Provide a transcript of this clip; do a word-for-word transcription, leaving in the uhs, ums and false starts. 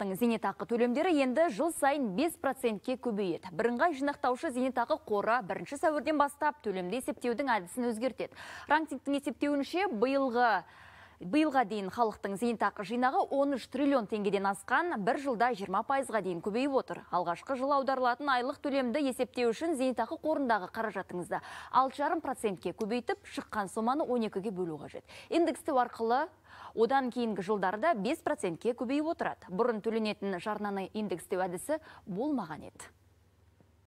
Халықтың зейнетақы төлемдері енді жыл сайын бес процентке көбейеді. Бірыңғай жинақтаушы зейнетақы қоры бірінші сәуірден бастап төлемді есептеудің әдісін өзгертеді. Рангтингтің есептеуінше биылғы Биылға дейін халықтың зейнетақы жинағы он үш триллион теңгеден асқан, бір жылда жиырма пайызға дейін көбейіп отыр. Алғашқы жыл аударылатын айлық төлемді есептеу үшін зейнетақы қорындағы қаражатыңызды алты жарым процентке көбейтіп, шыққан соманы он екіге бөлу қажет. Индекстеу арқылы одан кейінгі жылдарда бес процентке көбейіп отырады. Бұрын төленетін жарнаны индекстеу әдісі болмаған еді.